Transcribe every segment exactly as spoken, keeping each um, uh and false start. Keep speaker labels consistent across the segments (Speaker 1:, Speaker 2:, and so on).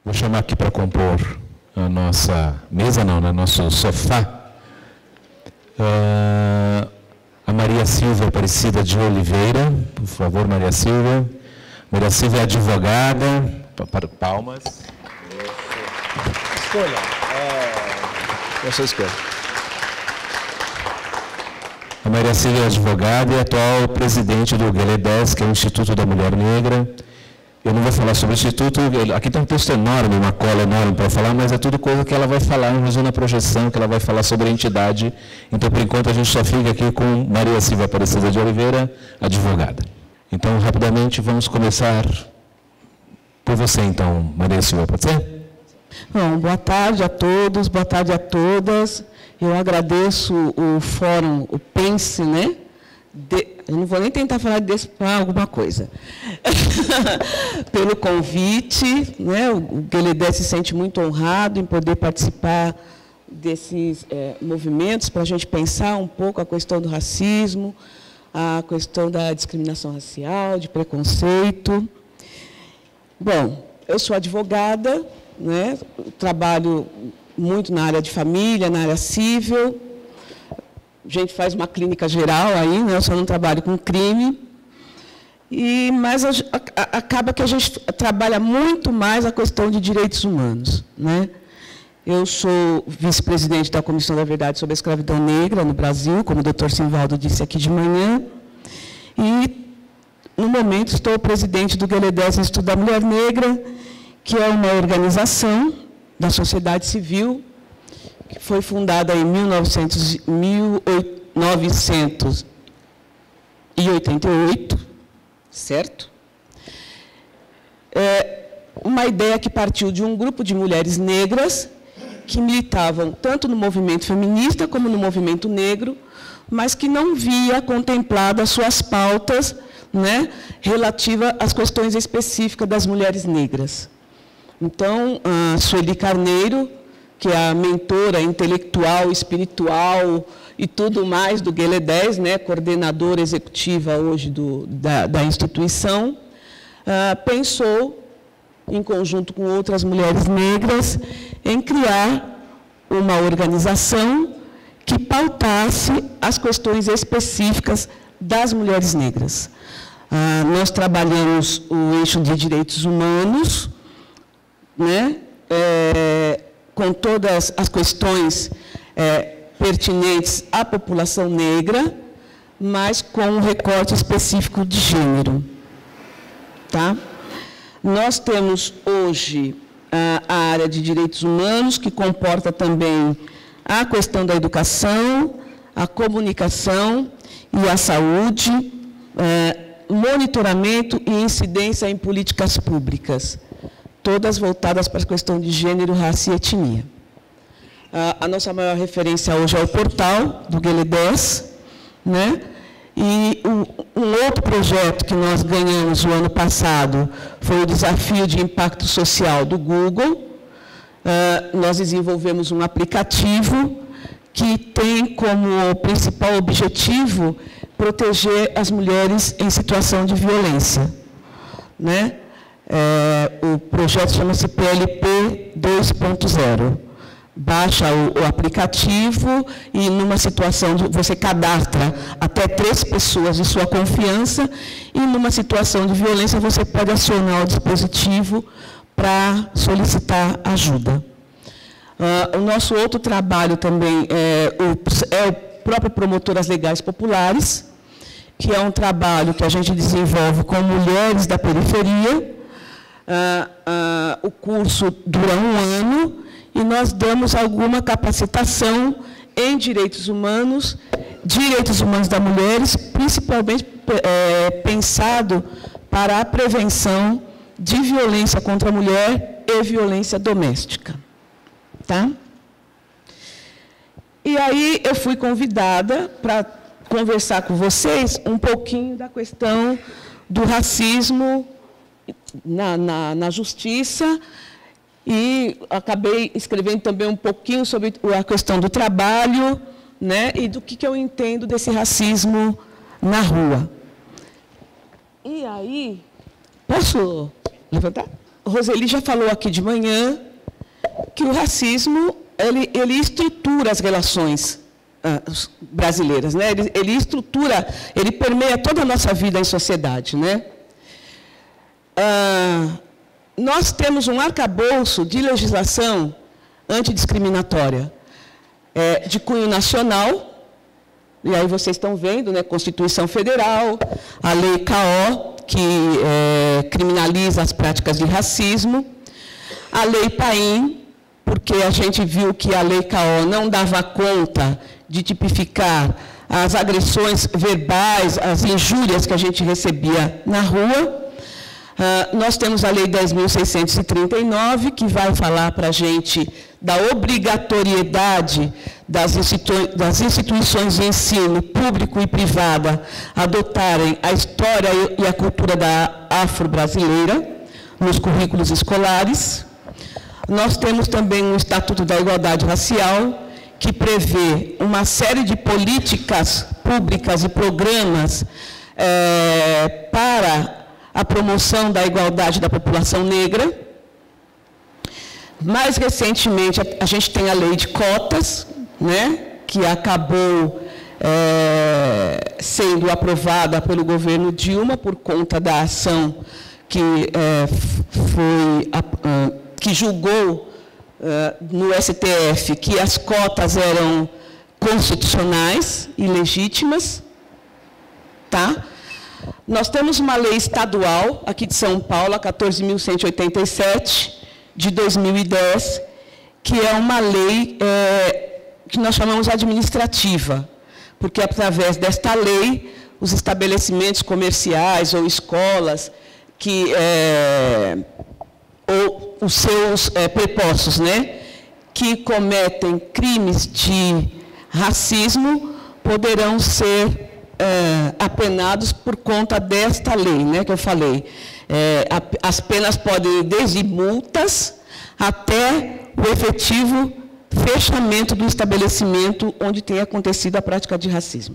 Speaker 1: Vou chamar aqui para compor a nossa mesa, não, né? Nosso sofá, uh, a Maria Silvia Aparecida de Oliveira. Por favor, Maria Silvia. Maria Silvia é advogada. Para palmas.
Speaker 2: Escolha. É... Você escolhe.
Speaker 1: A Maria Silvia é advogada e atual presidente do G L dez, que é o Instituto da Mulher Negra. Eu não vou falar sobre o Instituto, aqui tem um texto enorme, uma cola enorme para falar, mas é tudo coisa que ela vai falar, inclusive na projeção, que ela vai falar sobre a entidade. Então, por enquanto, a gente só fica aqui com Maria Silvia Aparecida de Oliveira, advogada. Então, rapidamente, vamos começar por você, então, Maria Silvia, pode ser?
Speaker 3: Bom, boa tarde a todos, boa tarde a todas. Eu agradeço o fórum, o Pense, né? De, eu não vou nem tentar falar desse para alguma coisa. Pelo convite, né? O G L dez se sente muito honrado em poder participar desses é, movimentos para a gente pensar um pouco a questão do racismo, a questão da discriminação racial, de preconceito. Bom, eu sou advogada, né? Trabalho muito na área de família, na área civil. A gente faz uma clínica geral aí, né? Eu só não trabalho com crime. E, mas a, a, acaba que a gente trabalha muito mais a questão de direitos humanos, né? Eu sou vice-presidente da Comissão da Verdade sobre a Escravidão Negra no Brasil, como o doutor Simvaldo disse aqui de manhã. E, no momento, estou presidente do G L dez Instituto da Mulher Negra, que é uma organização da sociedade civil, que foi fundada em mil novecentos e oitenta e oito, certo? É uma ideia que partiu de um grupo de mulheres negras que militavam tanto no movimento feminista como no movimento negro, mas que não via contempladas suas pautas, né, relativa às questões específicas das mulheres negras. Então, a Sueli Carneiro, que é a mentora intelectual, espiritual e tudo mais do G L dez, né, coordenadora executiva hoje do, da, da instituição, uh, pensou, em conjunto com outras mulheres negras, em criar uma organização que pautasse as questões específicas das mulheres negras. Uh, nós trabalhamos o eixo de direitos humanos, né, é, com todas as questões é, pertinentes à população negra, mas com um recorte específico de gênero. Tá? Nós temos hoje a, a área de direitos humanos, que comporta também a questão da educação, a comunicação e a saúde, é, monitoramento e incidência em políticas públicas, todas voltadas para a questão de gênero, raça e etnia. A, a nossa maior referência hoje é o portal do G L dez, né? E um, um outro projeto que nós ganhamos o ano passado foi o Desafio de Impacto Social do Google. Uh, nós desenvolvemos um aplicativo que tem como principal objetivo proteger as mulheres em situação de violência, né? É, o projeto chama-se P L P dois ponto zero. Baixa o, o aplicativo e, numa situação de você cadastra até três pessoas de sua confiança e, numa situação de violência, você pode acionar o dispositivo para solicitar ajuda. Uh, o nosso outro trabalho também é o, é o próprio Promotoras Legais Populares, que é um trabalho que a gente desenvolve com mulheres da periferia. Uh, uh, o curso dura um ano e nós damos alguma capacitação em direitos humanos, direitos humanos das mulheres, principalmente é, pensado para a prevenção de violência contra a mulher e violência doméstica. Tá? E aí eu fui convidada para conversar com vocês um pouquinho da questão do racismo Na, na, na justiça, e acabei escrevendo também um pouquinho sobre a questão do trabalho, né, e do que, que eu entendo desse racismo na rua. E aí, posso levantar? Roseli já falou aqui de manhã que o racismo ele, ele estrutura as relações ah, brasileiras, né? Ele, ele estrutura, ele permeia toda a nossa vida em sociedade, né? Ah, nós temos um arcabouço de legislação antidiscriminatória é, de cunho nacional. E aí vocês estão vendo, né, Constituição Federal, a Lei K O, que é, criminaliza as práticas de racismo, a Lei Paim, porque a gente viu que a Lei K O não dava conta de tipificar as agressões verbais, as injúrias que a gente recebia na rua. Uh, nós temos a Lei dez mil seiscentos e trinta e nove, que vai falar para a gente da obrigatoriedade das, institui das instituições de ensino, público e privada, adotarem a história e a cultura da afro-brasileira nos currículos escolares. Nós temos também o Estatuto da Igualdade Racial, que prevê uma série de políticas públicas e programas é, para a promoção da igualdade da população negra. Mais recentemente, a gente tem a lei de cotas, né, que acabou é, sendo aprovada pelo governo Dilma por conta da ação que, é, foi, a, que julgou é, no S T F que as cotas eram constitucionais e legítimas. Tá? Nós temos uma lei estadual, aqui de São Paulo, a quatorze mil cento e oitenta e sete, de dois mil e dez, que é uma lei é, que nós chamamos administrativa, porque, através desta lei, os estabelecimentos comerciais ou escolas, que, é, ou os seus é, prepostos, né, que cometem crimes de racismo, poderão ser É, apenados por conta desta lei, né, que eu falei. É, a, as penas podem ir desde multas até o efetivo fechamento do estabelecimento onde tenha acontecido a prática de racismo.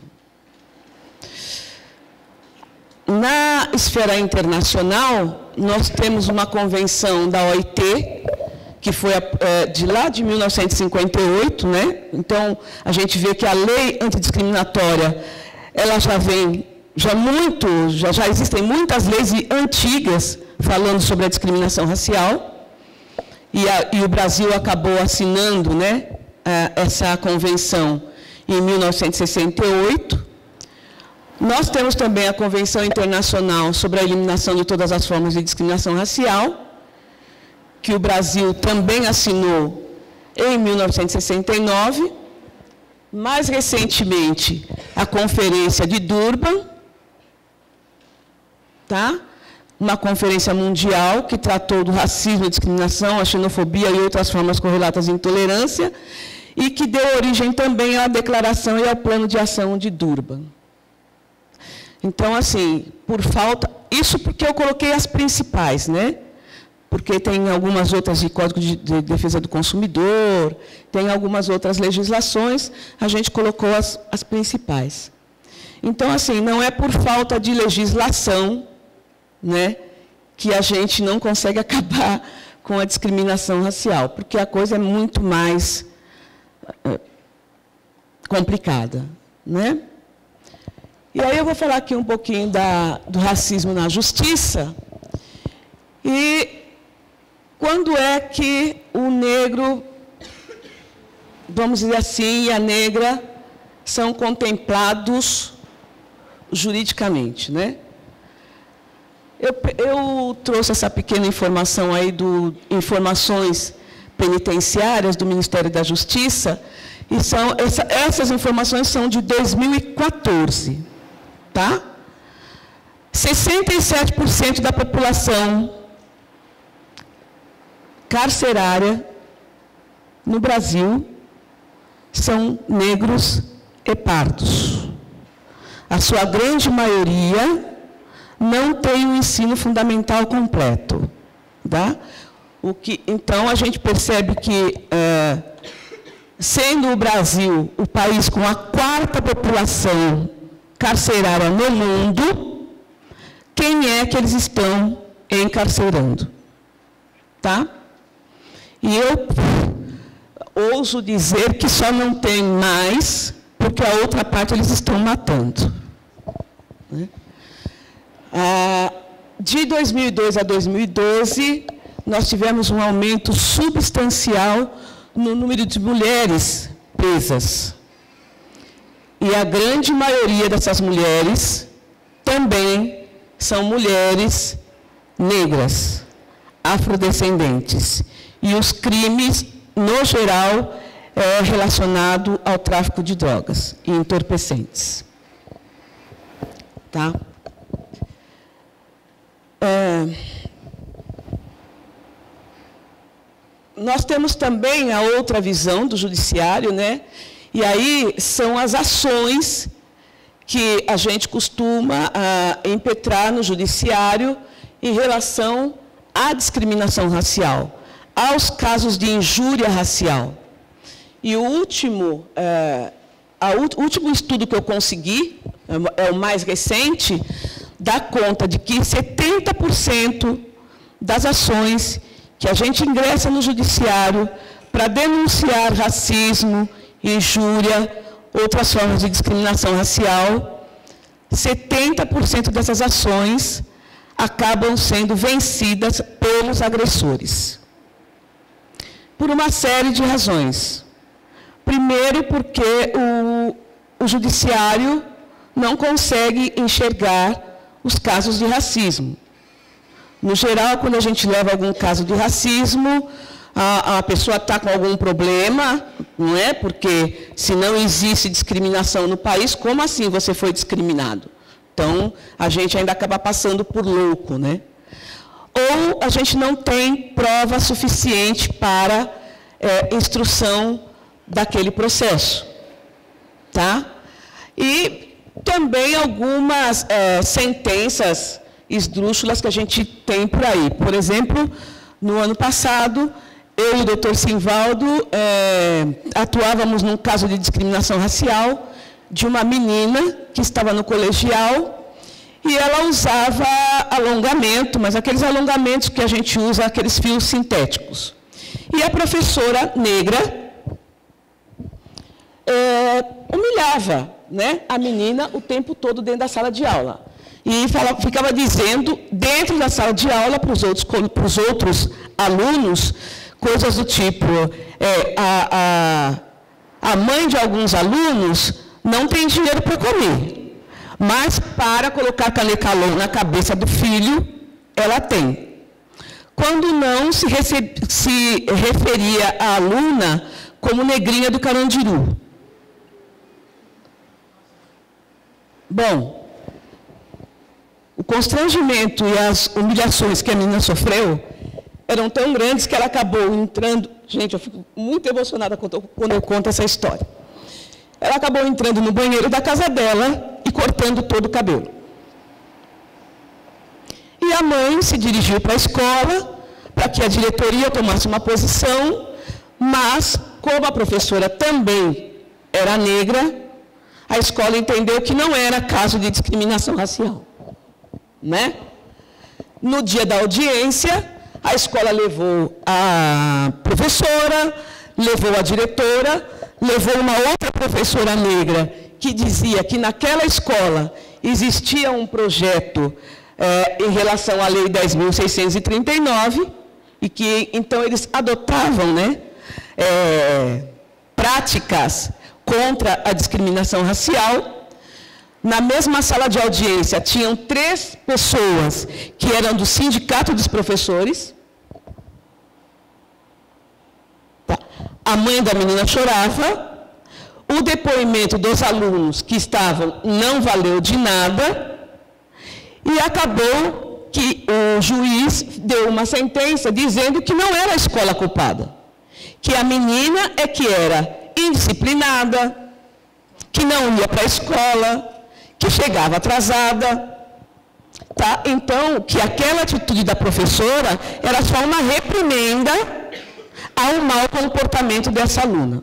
Speaker 3: Na esfera internacional, nós temos uma convenção da O I T, que foi é, de lá de mil novecentos e cinquenta e oito, né? Então, a gente vê que a lei antidiscriminatória ela já vem, já muito, já, já existem muitas leis antigas falando sobre a discriminação racial, e, a, e o Brasil acabou assinando, né, essa convenção em mil novecentos e sessenta e oito. Nós temos também a Convenção Internacional sobre a Eliminação de Todas as Formas de Discriminação Racial, que o Brasil também assinou em mil novecentos e sessenta e nove. Mais recentemente, a Conferência de Durban, tá? Uma conferência mundial que tratou do racismo, a discriminação, a xenofobia e outras formas correlatas de intolerância, e que deu origem também à declaração e ao plano de ação de Durban. Então, assim, por falta... Isso porque eu coloquei as principais, né? Porque tem algumas outras de Código de Defesa do Consumidor, tem algumas outras legislações, a gente colocou as, as principais. Então, assim, não é por falta de legislação, né, que a gente não consegue acabar com a discriminação racial, porque a coisa é muito mais uh, complicada, né? E aí eu vou falar aqui um pouquinho da, do racismo na justiça. E quando é que o negro, vamos dizer assim, e a negra são contemplados juridicamente, né? Eu, eu trouxe essa pequena informação aí do Informações Penitenciárias do Ministério da Justiça, e são, essa, essas informações são de dois mil e quatorze, tá? sessenta e sete por cento da população carcerária no Brasil são negros e pardos. A sua grande maioria não tem o ensino fundamental completo, tá? O que, então, a gente percebe que, é, sendo o Brasil o país com a quarta população carcerária no mundo, quem é que eles estão encarcerando? tá? E eu ouso dizer que só não tem mais, porque a outra parte eles estão matando. Né? Ah, de dois mil e dois a dois mil e doze, nós tivemos um aumento substancial no número de mulheres presas. E a grande maioria dessas mulheres também são mulheres negras, afrodescendentes. E os crimes, no geral, é relacionado ao tráfico de drogas e entorpecentes. Tá? É... Nós temos também a outra visão do judiciário, né? E aí são as ações que a gente costuma ah, impetrar no judiciário em relação à discriminação racial, aos casos de injúria racial. E o último, é, a, o último estudo que eu consegui, é o mais recente, dá conta de que setenta por cento das ações que a gente ingressa no judiciário para denunciar racismo, injúria, outras formas de discriminação racial, setenta por cento dessas ações acabam sendo vencidas pelos agressores. Por uma série de razões. Primeiro, porque o, o judiciário não consegue enxergar os casos de racismo. No geral, quando a gente leva algum caso de racismo, a, a pessoa está com algum problema, não é? Porque se não existe discriminação no país, como assim você foi discriminado? Então, a gente ainda acaba passando por louco, né? Ou a gente não tem prova suficiente para é, instrução daquele processo, tá? E também algumas é, sentenças esdrúxulas que a gente tem por aí. Por exemplo, no ano passado, eu e o doutor Simvaldo é, atuávamos num caso de discriminação racial de uma menina que estava no colegial e ela usava alongamento, mas aqueles alongamentos que a gente usa, aqueles fios sintéticos. E a professora negra é, humilhava, né, a menina o tempo todo dentro da sala de aula. E falava, ficava dizendo, dentro da sala de aula, para os outros, para os outros alunos, coisas do tipo, é, a, a, a mãe de alguns alunos não tem dinheiro para comer, mas para colocar canecalon na cabeça do filho, ela tem. Quando não, se, recebe, se referia à aluna como negrinha do Carandiru. Bom, o constrangimento e as humilhações que a menina sofreu eram tão grandes que ela acabou entrando... Gente, eu fico muito emocionada quando eu, quando eu conto essa história. Ela acabou entrando no banheiro da casa dela e cortando todo o cabelo. E a mãe se dirigiu para a escola para que a diretoria tomasse uma posição, mas, como a professora também era negra, a escola entendeu que não era caso de discriminação racial. Né? No dia da audiência, a escola levou a professora, levou a diretora, levou uma outra professora negra que dizia que naquela escola existia um projeto é, em relação à Lei dez mil seiscentos e trinta e nove e que então eles adotavam, né, é, práticas contra a discriminação racial. Na mesma sala de audiência, tinham três pessoas que eram do sindicato dos professores. Tá. A mãe da menina chorava. O depoimento dos alunos que estavam não valeu de nada. E acabou que o juiz deu uma sentença dizendo que não era a escola culpada. Que a menina é que era indisciplinada, que não ia para a escola, que chegava atrasada, tá? Então, que aquela atitude da professora era só uma reprimenda ao mau comportamento dessa aluna.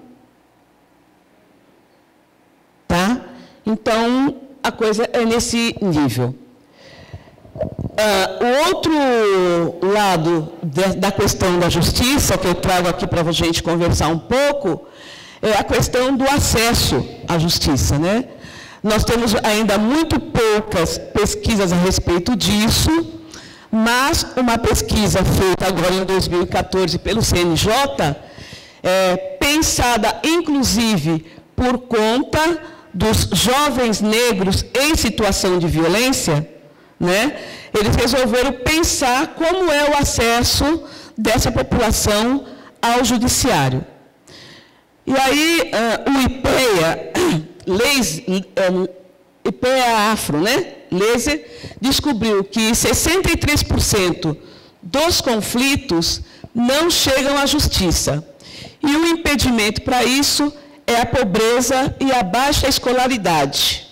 Speaker 3: Tá? Então, a coisa é nesse nível. Uh, o outro lado de, da questão da justiça, que eu trago aqui para a gente conversar um pouco, é a questão do acesso à justiça, né? Nós temos ainda muito poucas pesquisas a respeito disso, mas uma pesquisa feita agora em dois mil e quatorze pelo C N J, é, pensada inclusive por conta dos jovens negros em situação de violência, né? Eles resolveram pensar como é o acesso dessa população ao judiciário. E aí, uh, o IPEA, Leis, um, IPEA Afro, né? Laser, descobriu que sessenta e três por cento dos conflitos não chegam à justiça. E o impedimento para isso é a pobreza e a baixa escolaridade.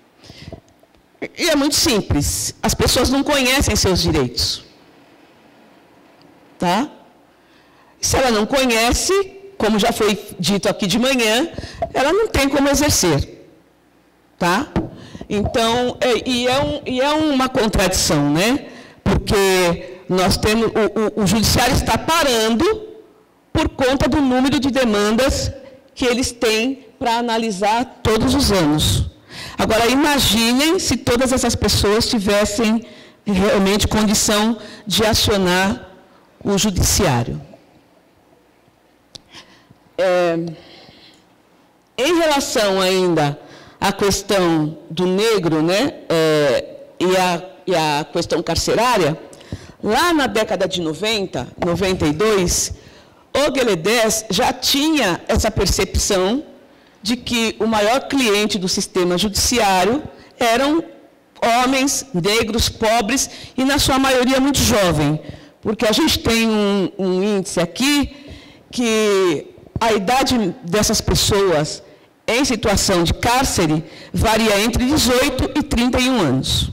Speaker 3: E é muito simples, as pessoas não conhecem seus direitos. Tá? Se ela não conhece, como já foi dito aqui de manhã, ela não tem como exercer. Tá? Então, é, e, é um, e é uma contradição, né? Porque nós temos, o, o, o judiciário está parando por conta do número de demandas que eles têm para analisar todos os anos. Agora, imaginem se todas essas pessoas tivessem realmente condição de acionar o judiciário. É, em relação ainda à questão do negro, né, é, e, a, e a questão carcerária, lá na década de noventa, noventa e dois, o Gueledés já tinha essa percepção de que o maior cliente do sistema judiciário eram homens negros, pobres, e na sua maioria muito jovem, porque a gente tem um, um índice aqui que a idade dessas pessoas em situação de cárcere varia entre dezoito e trinta e um anos.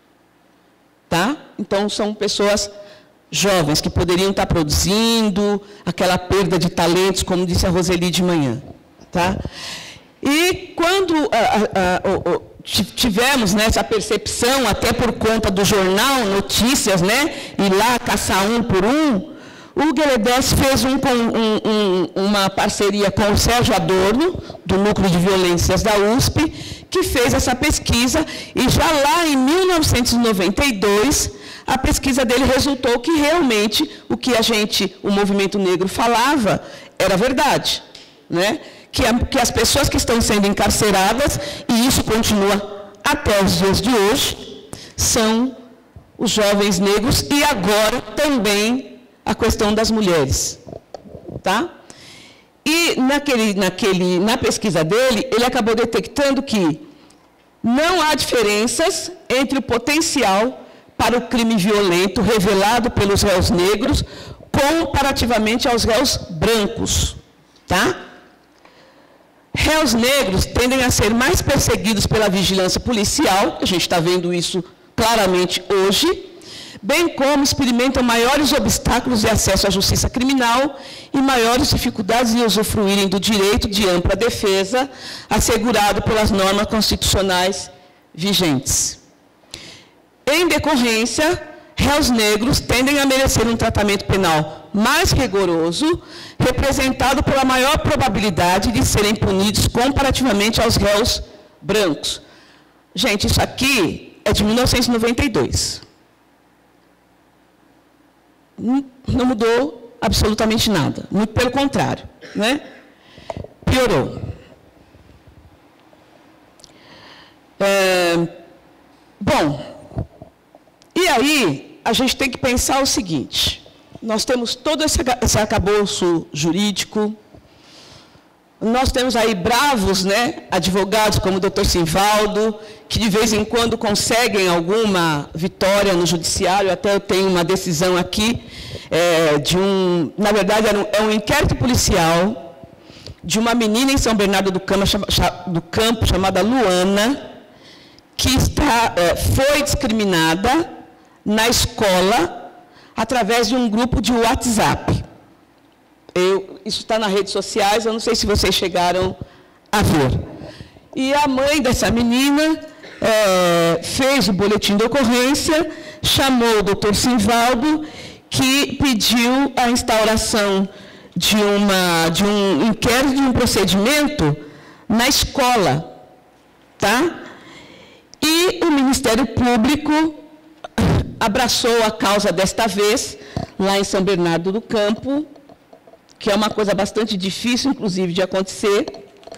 Speaker 3: Tá? Então, são pessoas jovens que poderiam estar produzindo, aquela perda de talentos, como disse a Roseli de manhã. Tá? E quando a, a, a, tivemos, né, essa percepção, até por conta do jornal Notícias, né, ir lá caçar um por um, o Gueledés fez um, um, um, uma parceria com o Sérgio Adorno, do Núcleo de Violências da U S P, que fez essa pesquisa, e já lá em mil novecentos e noventa e dois, a pesquisa dele resultou que realmente o que a gente, o movimento negro, falava era verdade, né? Que, a, que as pessoas que estão sendo encarceradas, e isso continua até os dias de hoje, são os jovens negros e agora também a questão das mulheres. Tá? E naquele, naquele, na pesquisa dele, ele acabou detectando que não há diferenças entre o potencial para o crime violento revelado pelos réus negros comparativamente aos réus brancos. Tá? Réus negros tendem a ser mais perseguidos pela vigilância policial, a gente está vendo isso claramente hoje, bem como experimentam maiores obstáculos de acesso à justiça criminal e maiores dificuldades em usufruírem do direito de ampla defesa assegurado pelas normas constitucionais vigentes. Em decorrência, réus negros tendem a merecer um tratamento penal mais rigoroso, representado pela maior probabilidade de serem punidos comparativamente aos réus brancos. Gente, isso aqui é de mil novecentos e noventa e dois. Não mudou absolutamente nada, muito pelo contrário, né? Piorou. É, bom, e aí a gente tem que pensar o seguinte: nós temos todo esse, esse arcabouço jurídico, nós temos aí bravos, né, advogados como o doutor Simvaldo, que de vez em quando conseguem alguma vitória no judiciário. Até eu tenho uma decisão aqui, é, de um, na verdade, é um inquérito policial de uma menina em São Bernardo do Campo, do Campo chamada Luana, que está, é, foi discriminada na escola através de um grupo de WhatsApp. Eu, isso está nas redes sociais, eu não sei se vocês chegaram a ver. E a mãe dessa menina é, fez o boletim de ocorrência, chamou o doutor Simvaldo, que pediu a instauração de, uma, de um inquérito, de um procedimento na escola, tá? E o Ministério Público abraçou a causa desta vez, lá em São Bernardo do Campo, que é uma coisa bastante difícil, inclusive, de acontecer.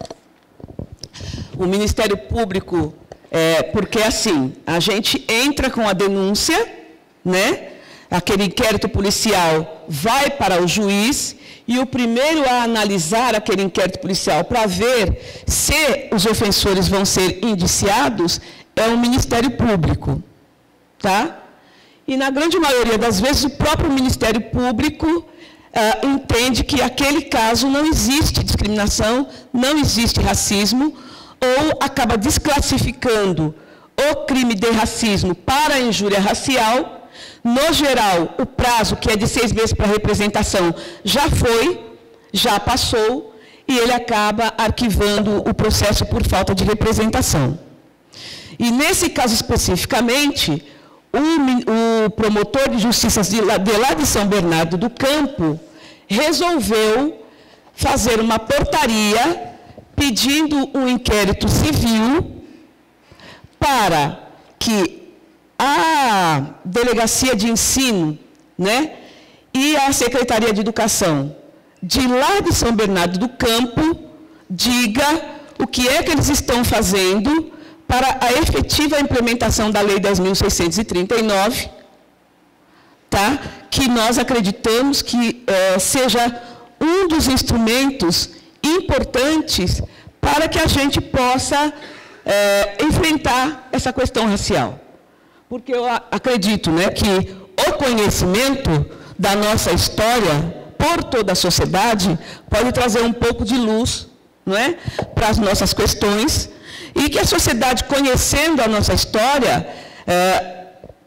Speaker 3: O Ministério Público, é, porque assim, a gente entra com a denúncia, né? Aquele inquérito policial vai para o juiz, e o primeiro a analisar aquele inquérito policial para ver se os ofensores vão ser indiciados é o Ministério Público, tá? E, na grande maioria das vezes, o próprio Ministério Público ah, entende que aquele caso não existe discriminação, não existe racismo, ou acaba desclassificando o crime de racismo para a injúria racial. No geral, o prazo, que é de seis meses para representação, já foi, já passou, e ele acaba arquivando o processo por falta de representação. E, nesse caso especificamente, o, o promotor de justiça de lá, de lá de São Bernardo do Campo resolveu fazer uma portaria pedindo um inquérito civil para que a Delegacia de Ensino, né, e a Secretaria de Educação de lá de São Bernardo do Campo diga o que é que eles estão fazendo para a efetiva implementação da Lei dez mil seiscentos e trinta e nove, tá? Que nós acreditamos que é, seja um dos instrumentos importantes para que a gente possa é, enfrentar essa questão racial. Porque eu acredito, né, que o conhecimento da nossa história por toda a sociedade pode trazer um pouco de luz, não é, para as nossas questões, e que a sociedade, conhecendo a nossa história, é,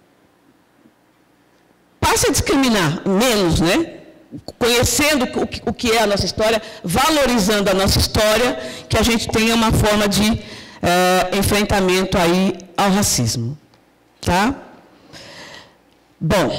Speaker 3: passe a discriminar menos, né? Conhecendo o que, o que é a nossa história, valorizando a nossa história, que a gente tenha uma forma de é, enfrentamento aí ao racismo. Tá? Bom,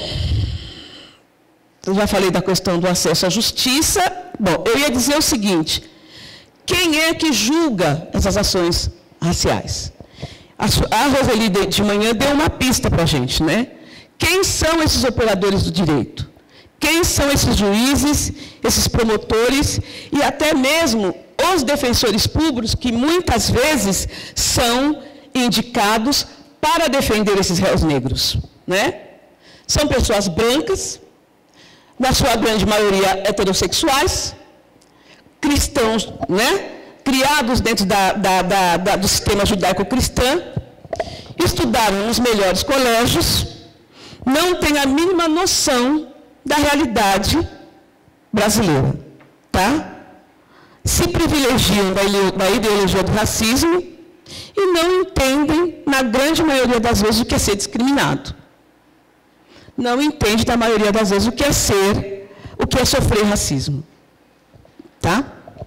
Speaker 3: eu já falei da questão do acesso à justiça. Bom, eu ia dizer o seguinte: quem é que julga essas ações raciais? A Roseli de manhã deu uma pista para a gente, né? Quem são esses operadores do direito? Quem são esses juízes, esses promotores e até mesmo os defensores públicos que muitas vezes são indicados para defender esses réus negros, né? São pessoas brancas, na sua grande maioria heterossexuais, cristãos, né? Criados dentro da, da, da, da, do sistema judaico-cristão, estudaram nos melhores colégios, não têm a mínima noção da realidade brasileira, tá? Se privilegiam da ideologia do racismo e não entendem, na grande maioria das vezes, o que é ser discriminado. Não entende, na maioria das vezes, o que é ser, o que é sofrer racismo. Tá?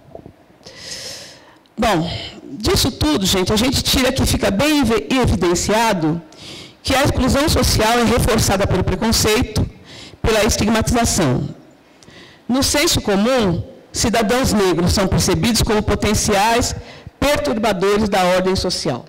Speaker 3: Bom, disso tudo, gente, a gente tira que fica bem evidenciado que a exclusão social é reforçada pelo preconceito, pela estigmatização. No senso comum, cidadãos negros são percebidos como potenciais perturbadores da ordem social.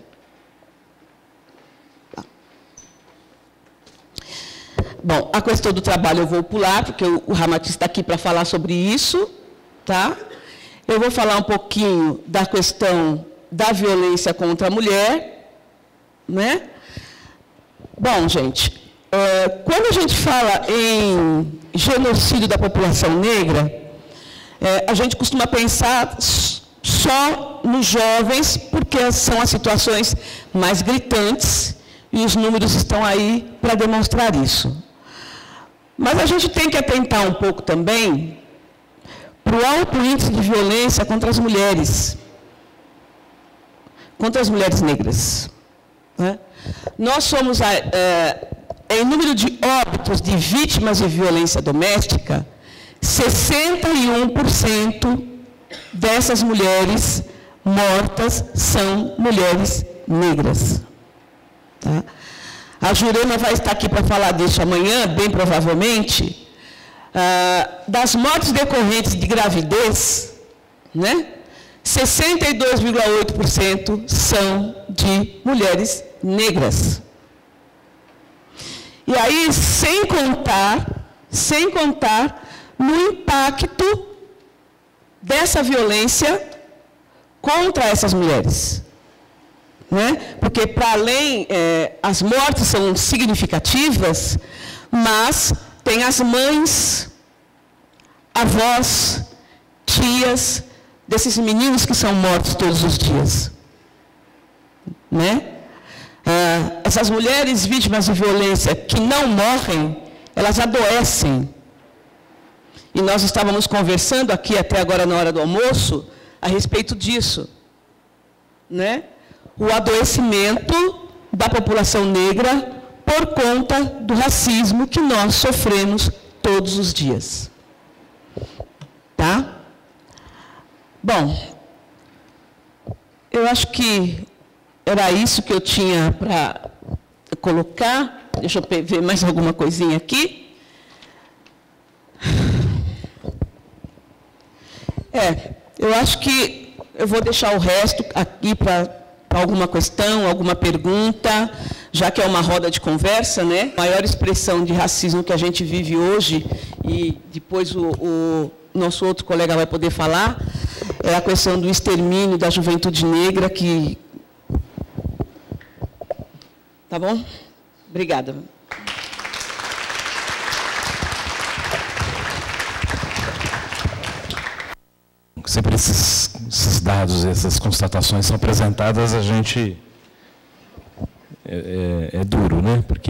Speaker 3: Bom, a questão do trabalho eu vou pular, porque o Ramati está aqui para falar sobre isso, tá? Eu vou falar um pouquinho da questão da violência contra a mulher, né? Bom, gente, é, quando a gente fala em genocídio da população negra, é, a gente costuma pensar só nos jovens, porque são as situações mais gritantes e os números estão aí para demonstrar isso. Mas a gente tem que atentar um pouco também para o alto índice de violência contra as mulheres, contra as mulheres negras. Né? Nós somos, é, em número de óbitos de vítimas de violência doméstica, sessenta e um por cento dessas mulheres mortas são mulheres negras. Tá? A Jurema vai estar aqui para falar disso amanhã, bem provavelmente. Ah, das mortes decorrentes de gravidez, né, sessenta e dois vírgula oito por cento são de mulheres negras. E aí, sem contar, sem contar no impacto dessa violência contra essas mulheres. Né? Porque, para além, é, as mortes são significativas, mas tem as mães, avós, tias, desses meninos que são mortos todos os dias. Né? Ah, essas mulheres vítimas de violência que não morrem, elas adoecem. E nós estávamos conversando aqui até agora na hora do almoço a respeito disso. Né? O adoecimento da população negra por conta do racismo que nós sofremos todos os dias. Tá? Bom, eu acho que era isso que eu tinha para colocar. Deixa eu ver mais alguma coisinha aqui. É, eu acho que eu vou deixar o resto aqui para alguma questão, alguma pergunta, já que é uma roda de conversa, né? A maior expressão de racismo que a gente vive hoje, e depois o, o nosso outro colega vai poder falar, é a questão do extermínio da juventude negra, que... Tá bom? Obrigada.
Speaker 1: Sempre esses, esses dados, essas constatações são apresentadas, a gente é, é, é duro, né? Porque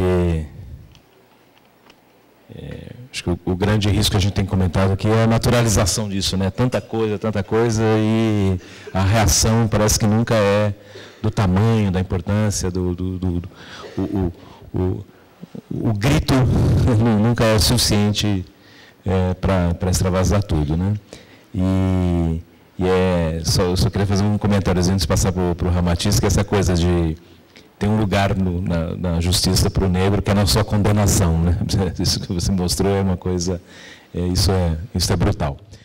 Speaker 1: é, acho que o, o grande risco que a gente tem comentado aqui é a naturalização disso, né? Tanta coisa, tanta coisa, e a reação parece que nunca é do tamanho, da importância, do, do, do, do o, o, o, o grito nunca é o suficiente é, para extravasar tudo, né? E, e é, só, eu só queria fazer um comentário antes de passar para o Ramatiz, que é essa coisa de tem um lugar no, na, na justiça para o negro que é não só condenação, né? Isso que você mostrou é uma coisa, é, isso, é, isso é brutal.